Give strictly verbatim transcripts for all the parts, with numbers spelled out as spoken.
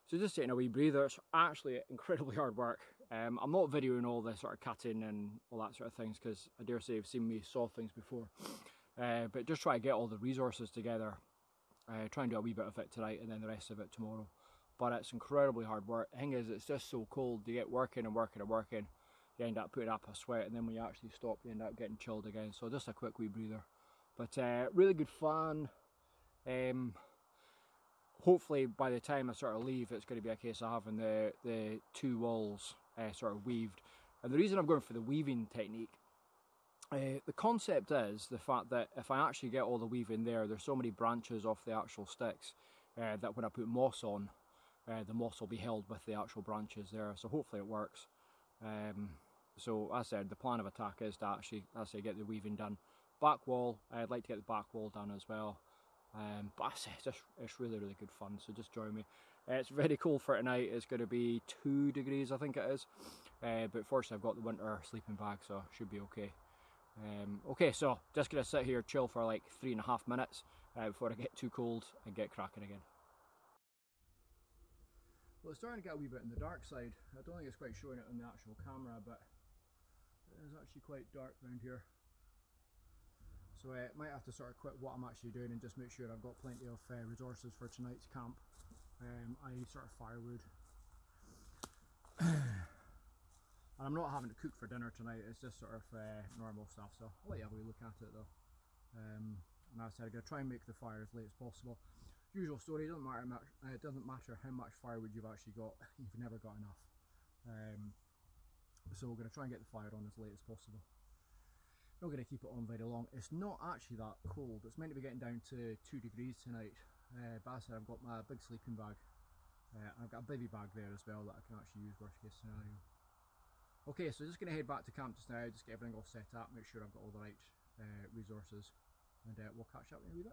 So just taking a wee breather. It's actually incredibly hard work. Um, I'm not videoing all this sort of cutting and all that sort of things because I dare say you've seen me saw things before. Uh, but just try to get all the resources together. Uh, try and do a wee bit of it tonight and then the rest of it tomorrow. But it's incredibly hard work. The thing is, it's just so cold. You get working and working and working. You end up putting up a sweat, and then when you actually stop, you end up getting chilled again. So just a quick wee breather. But uh, really good fun. Um, hopefully by the time I sort of leave, it's going to be a case of having the, the two walls uh, sort of weaved. And the reason I'm going for the weaving technique, uh, the concept is the fact that if I actually get all the weaving there, there's so many branches off the actual sticks uh, that when I put moss on, uh, the moss will be held with the actual branches there. So hopefully it works. Um, so as I said, the plan of attack is to actually, as I say, get the weaving done. Back wall, I'd like to get the back wall done as well. Um, but I say it's just it's really really good fun, so just join me. Uh, it's very cold for tonight. It's going to be two degrees I think it is, uh, but fortunately I've got the winter sleeping bag, so should be okay. Um, okay, so just going to sit here chill for like three and a half minutes uh, before I get too cold and get cracking again. Well, it's starting to get a wee bit in the dark side. I don't think it's quite showing it on the actual camera, but it is actually quite dark around here. So I uh, might have to sort of quit what I'm actually doing and just make sure I've got plenty of uh, resources for tonight's camp. Um, I need sort of firewood. And I'm not having to cook for dinner tonight, it's just sort of uh, normal stuff, so I'll let you have a wee look at it though. Um, and as I said, I'm going to try and make the fire as late as possible. Usual story, it doesn't matter, much, uh, it doesn't matter how much firewood you've actually got, you've never got enough. Um, so we're going to try and get the fire on as late as possible. Not going to keep it on very long. It's not actually that cold. It's meant to be getting down to two degrees tonight. Uh, but as I said, I've got my big sleeping bag. Uh, and I've got a baby bag there as well that I can actually use worst case scenario. Okay, so just going to head back to camp just now, just get everything all set up, make sure I've got all the right uh, resources, and uh, we'll catch up in a wee bit.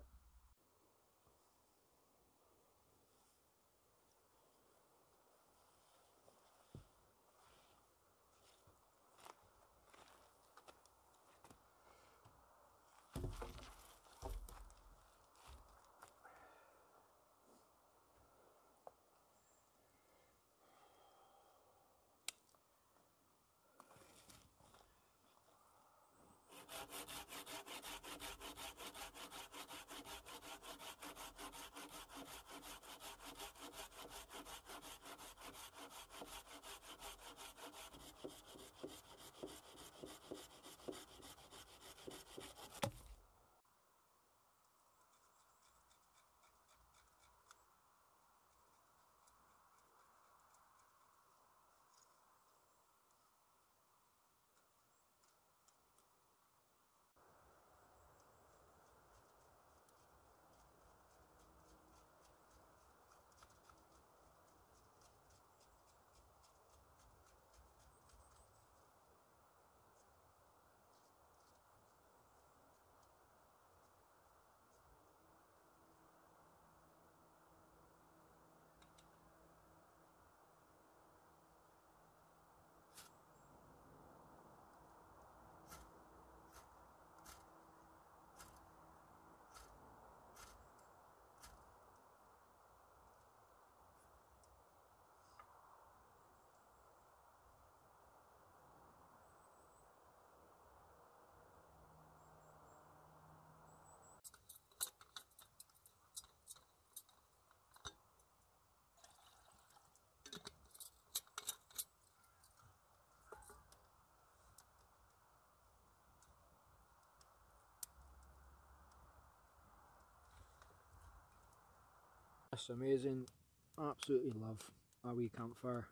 That's amazing. Absolutely love a wee campfire.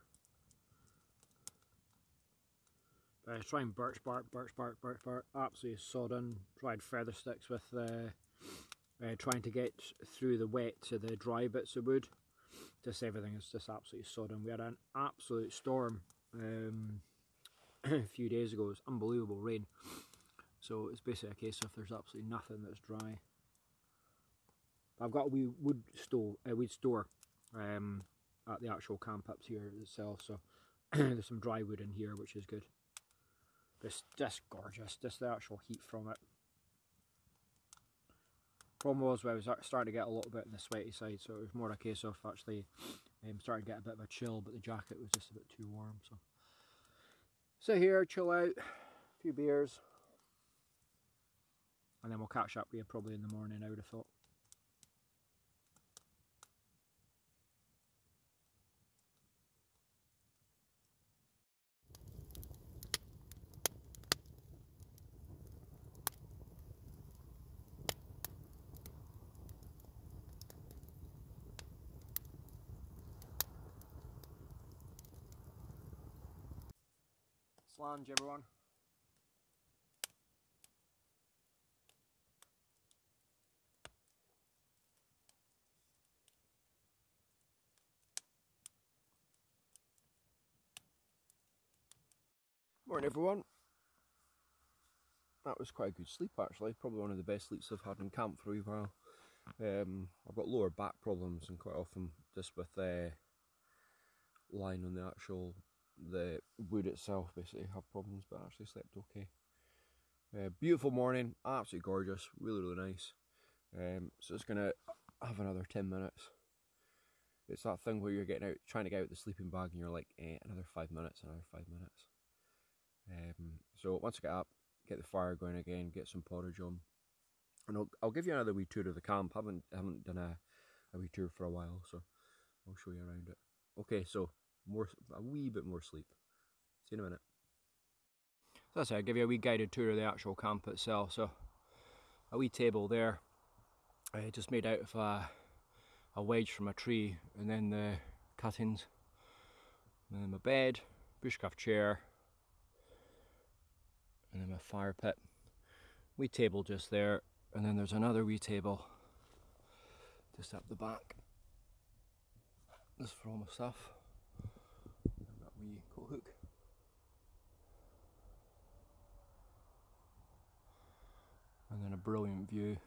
Uh, trying birch bark, birch bark, birch bark, absolutely sodden. Tried feather sticks with uh, uh, trying to get through the wet to the dry bits of wood. Just everything is just absolutely sodden. We had an absolute storm um, a few days ago. It was unbelievable rain. So it's basically a case of there's absolutely nothing that's dry. I've got a wee wood store, a wood store um, at the actual camp up here itself. So there's some dry wood in here, which is good. It's just gorgeous, just the actual heat from it. Problem was, I was starting to get a little bit on the sweaty side, so it was more a case of actually I'm starting to get a bit of a chill, but the jacket was just a bit too warm. So sit here, chill out, a few beers, and then we'll catch up with you probably in the morning, I would have thought. Slange, everyone. Morning, everyone. That was quite a good sleep, actually. Probably one of the best sleeps I've had in camp for a wee while. Um, I've got lower back problems, and quite often just with uh, lying on the actual the wood itself, basically have problems. But I actually slept okay. Uh, beautiful morning, absolutely gorgeous, really really nice. Um, so it's gonna have another ten minutes. It's that thing where you're getting out, trying to get out the sleeping bag, and you're like, eh, another five minutes, another five minutes. Um, so once I get up, get the fire going again, get some porridge on, and I'll, I'll give you another wee tour of the camp. I haven't haven't done a, a wee tour for a while, so I'll show you around it. Okay, so more a wee bit more sleep. See you in a minute. So that's it. I'll give you a wee guided tour of the actual camp itself. So a wee table there, uh, just made out of a, a wedge from a tree, and then the cuttings, and then my bed, bushcraft chair, and then my fire pit. Wee table just there, and then there's another wee table just up the back. This is for all my stuff. I've got a wee coat hook. And then a brilliant view.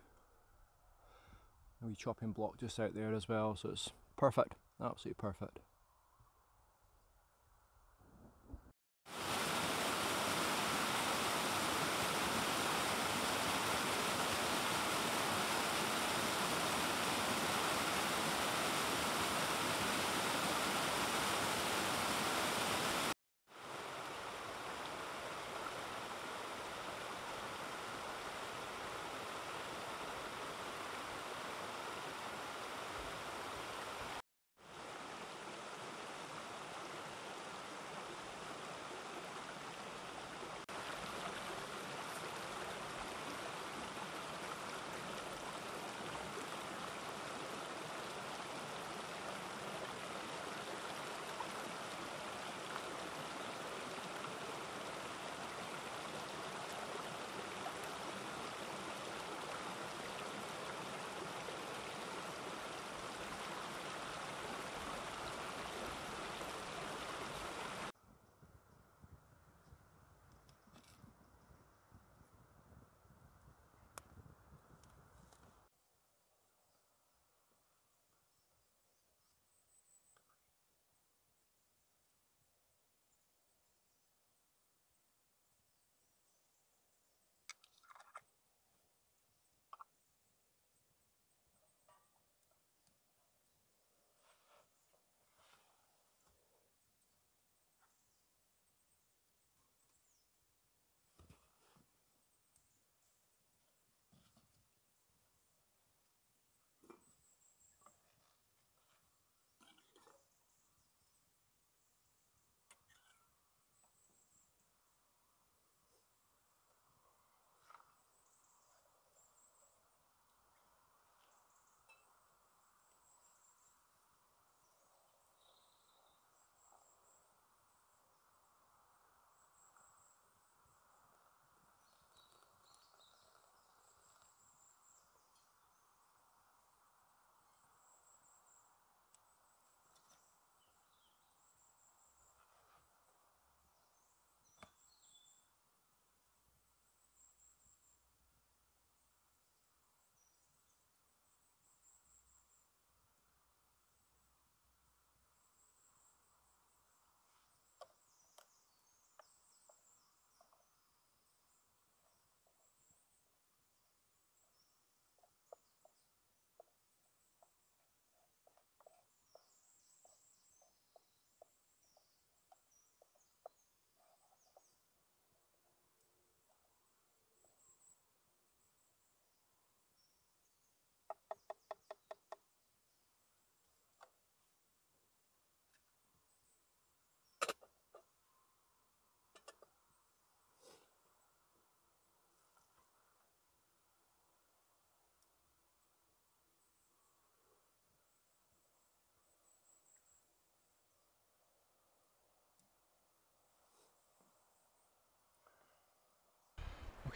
A wee chopping block just out there as well, so it's perfect, absolutely perfect.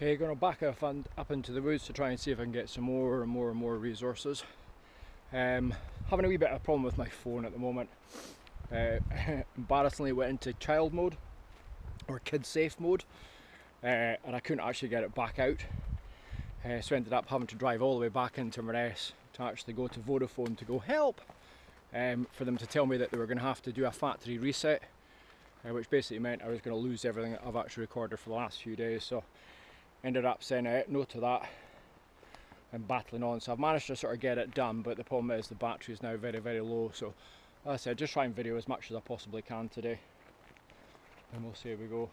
Okay, going to back up, up into the woods to try and see if I can get some more and more and more resources. Um, having a wee bit of a problem with my phone at the moment. Uh, embarrassingly went into child mode, or kid safe mode, uh, and I couldn't actually get it back out. Uh, so I ended up having to drive all the way back into Inverness to actually go to Vodafone to go help, um, for them to tell me that they were going to have to do a factory reset, uh, which basically meant I was going to lose everything that I've actually recorded for the last few days. So ended up saying uh, no to that and battling on. So I've managed to sort of get it done, but the problem is the battery is now very very low. So as I said, just try and video as much as I possibly can today, and we'll see how we go.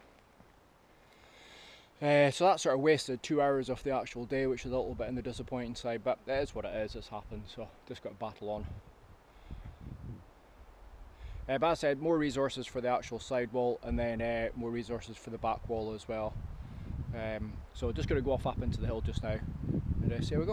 Uh, so that sort of wasted two hours of the actual day, which is a little bit in the disappointing side, but it is what it is, it's happened, so just got to battle on. Uh, but as I said, more resources for the actual side wall, and then uh, more resources for the back wall as well. Um, so just going to go off up into the hill just now, and uh, see how we go.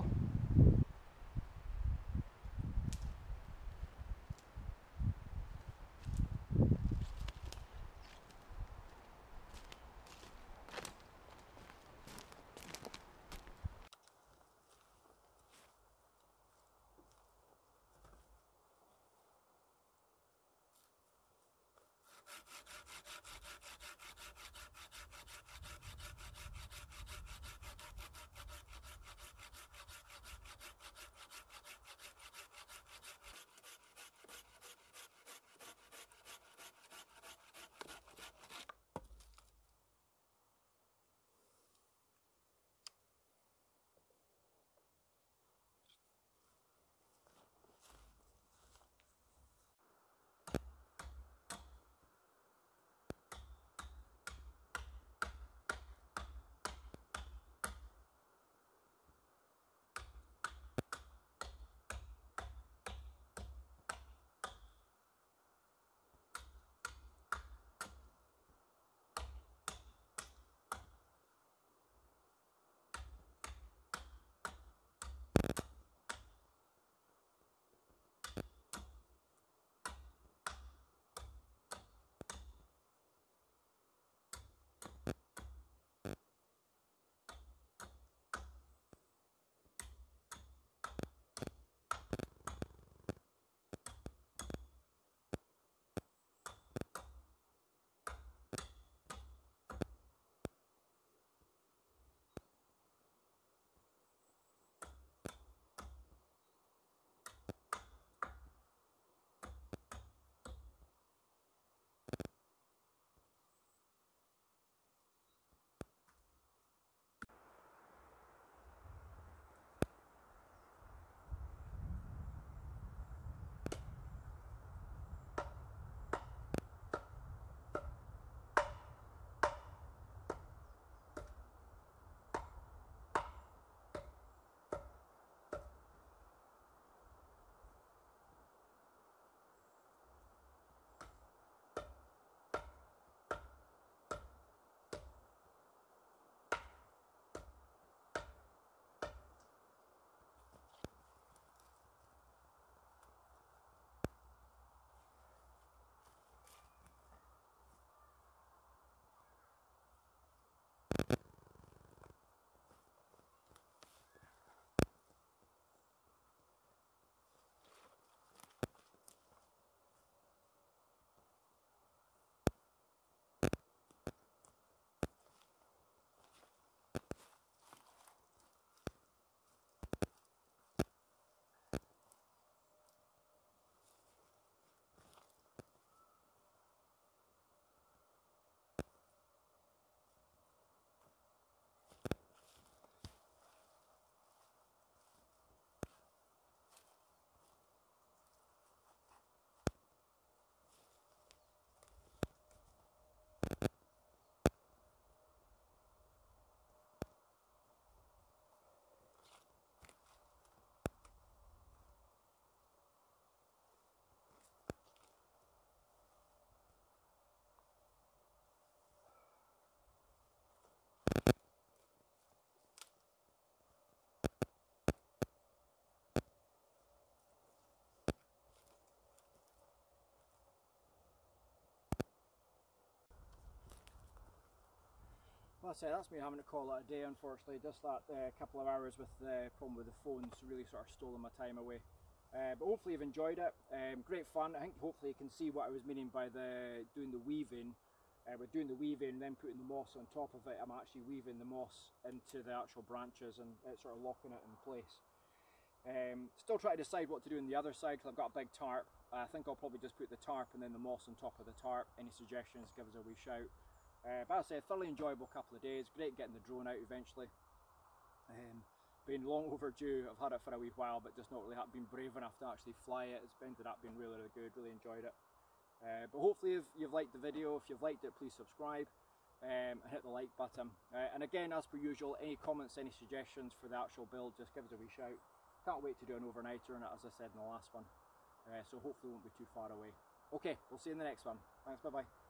Well, I say that's me having to call it a day, unfortunately. Just that uh, couple of hours with the problem with the phones really sort of stolen my time away. Uh, but hopefully you've enjoyed it. Um, great fun. I think hopefully you can see what I was meaning by the doing the weaving. Uh, we're doing the weaving and then putting the moss on top of it. I'm actually weaving the moss into the actual branches and it's sort of locking it in place. Um, still trying to decide what to do on the other side because I've got a big tarp. I think I'll probably just put the tarp and then the moss on top of the tarp. Any suggestions, give us a wee shout. Uh, but as I say, thoroughly enjoyable couple of days. Great getting the drone out eventually. Um, been long overdue. I've had it for a wee while, but just not really been brave enough to actually fly it. It's ended up being really, really good. Really enjoyed it. Uh, but hopefully if you've liked the video. If you've liked it, please subscribe um, and hit the like button. Uh, and again, as per usual, any comments, any suggestions for the actual build, just give us a wee shout. Can't wait to do an overnighter on it, as I said in the last one. Uh, so hopefully it won't be too far away. Okay, we'll see you in the next one. Thanks, bye bye.